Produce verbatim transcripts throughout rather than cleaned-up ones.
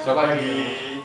Selamat pagi.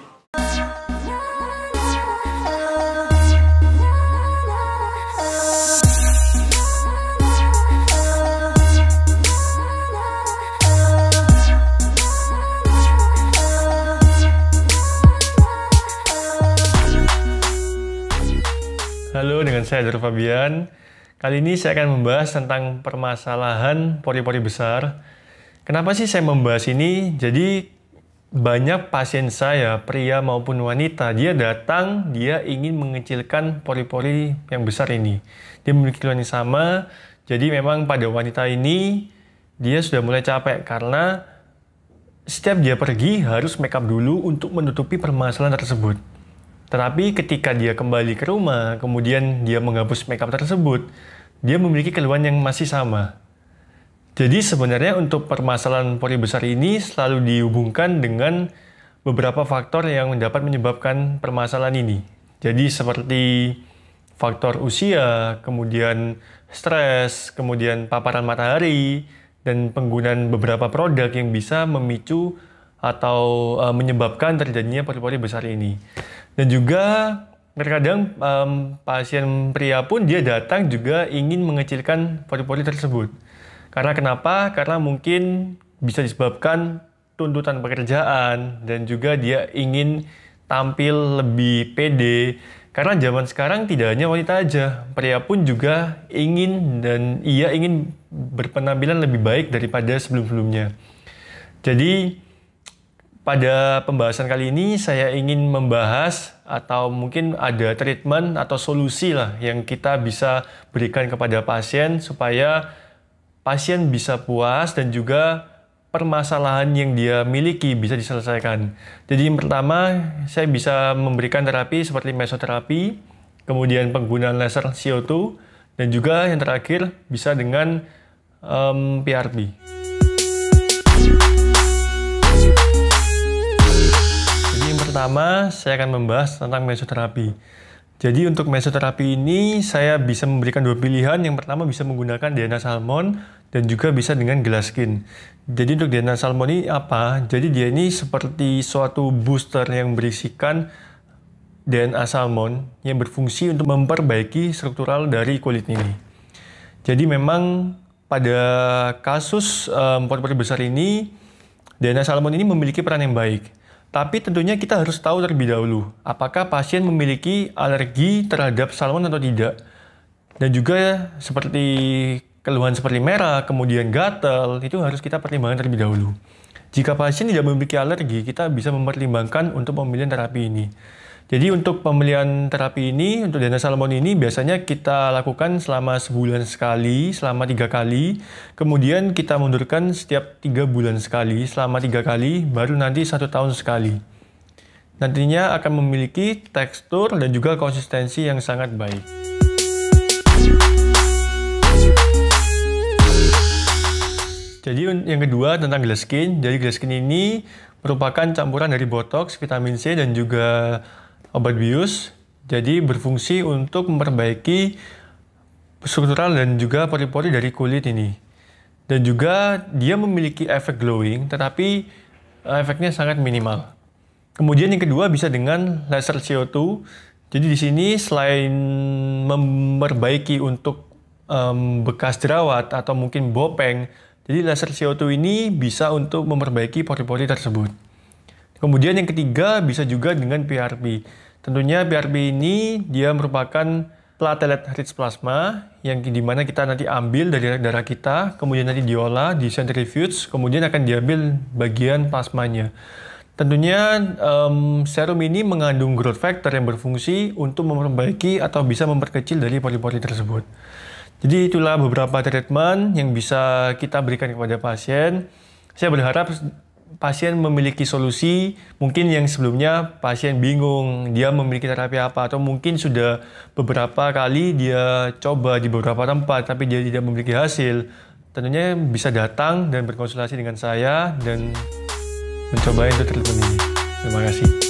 Halo, dengan saya Dr. Fabian. Kali ini saya akan membahas tentang permasalahan pori-pori besar. Kenapa sih saya membahas ini? Jadi banyak pasien saya, pria maupun wanita, dia datang, dia ingin mengecilkan pori-pori yang besar ini. Dia memiliki keluhan yang sama, jadi memang pada wanita ini dia sudah mulai capek karena setiap dia pergi harus make up dulu untuk menutupi permasalahan tersebut. Tetapi ketika dia kembali ke rumah, kemudian dia menghapus makeup tersebut, dia memiliki keluhan yang masih sama. Jadi sebenarnya untuk permasalahan pori besar ini selalu dihubungkan dengan beberapa faktor yang dapat menyebabkan permasalahan ini. Jadi seperti faktor usia, kemudian stres, kemudian paparan matahari, dan penggunaan beberapa produk yang bisa memicu atau uh, menyebabkan terjadinya pori-pori besar ini. Dan juga terkadang um, pasien pria pun dia datang juga ingin mengecilkan pori-pori tersebut. Karena kenapa? Karena mungkin bisa disebabkan tuntutan pekerjaan dan juga dia ingin tampil lebih pede. Karena zaman sekarang tidak hanya wanita aja, pria pun juga ingin dan ia ingin berpenampilan lebih baik daripada sebelum-sebelumnya. Jadi pada pembahasan kali ini saya ingin membahas atau mungkin ada treatment atau solusi lah yang kita bisa berikan kepada pasien supaya pasien bisa puas dan juga permasalahan yang dia miliki bisa diselesaikan. Jadi yang pertama saya bisa memberikan terapi seperti mesoterapi, kemudian penggunaan laser C O dua, dan juga yang terakhir bisa dengan um, P R P. Pertama, saya akan membahas tentang mesoterapi. Jadi untuk mesoterapi ini saya bisa memberikan dua pilihan. Yang pertama bisa menggunakan D N A salmon dan juga bisa dengan Glasskin. Jadi untuk D N A salmon ini apa? Jadi dia ini seperti suatu booster yang berisikan D N A salmon yang berfungsi untuk memperbaiki struktural dari kulit ini. Jadi memang pada kasus um, pori-pori besar ini D N A salmon ini memiliki peran yang baik. Tapi tentunya kita harus tahu terlebih dahulu, apakah pasien memiliki alergi terhadap salmon atau tidak. Dan juga seperti keluhan seperti merah, kemudian gatal, itu harus kita pertimbangkan terlebih dahulu. Jika pasien tidak memiliki alergi, kita bisa mempertimbangkan untuk pemilihan terapi ini. Jadi untuk pemilihan terapi ini, untuk D N A salmon ini biasanya kita lakukan selama sebulan sekali, selama tiga kali. Kemudian kita mundurkan setiap tiga bulan sekali, selama tiga kali, baru nanti satu tahun sekali. Nantinya akan memiliki tekstur dan juga konsistensi yang sangat baik. Jadi yang kedua tentang Glasskin. Jadi Glasskin ini merupakan campuran dari botox, vitamin C, dan juga obat bius, jadi berfungsi untuk memperbaiki struktural dan juga pori-pori dari kulit ini. Dan juga dia memiliki efek glowing, tetapi efeknya sangat minimal. Kemudian yang kedua bisa dengan laser C O dua. Jadi di sini selain memperbaiki untuk um, bekas jerawat atau mungkin bopeng, jadi laser C O dua ini bisa untuk memperbaiki pori-pori tersebut. Kemudian yang ketiga bisa juga dengan P R P. Tentunya P R P ini dia merupakan platelet rich plasma yang dimana kita nanti ambil dari darah kita, kemudian nanti diolah di centrifuge, kemudian akan diambil bagian plasmanya. Tentunya um, serum ini mengandung growth factor yang berfungsi untuk memperbaiki atau bisa memperkecil dari pori-pori tersebut. Jadi itulah beberapa treatment yang bisa kita berikan kepada pasien. Saya berharap pasien memiliki solusi, mungkin yang sebelumnya pasien bingung dia memiliki terapi apa, atau mungkin sudah beberapa kali dia coba di beberapa tempat tapi dia tidak memiliki hasil. Tentunya bisa datang dan berkonsultasi dengan saya dan mencoba untuk treatment ini. Terima kasih.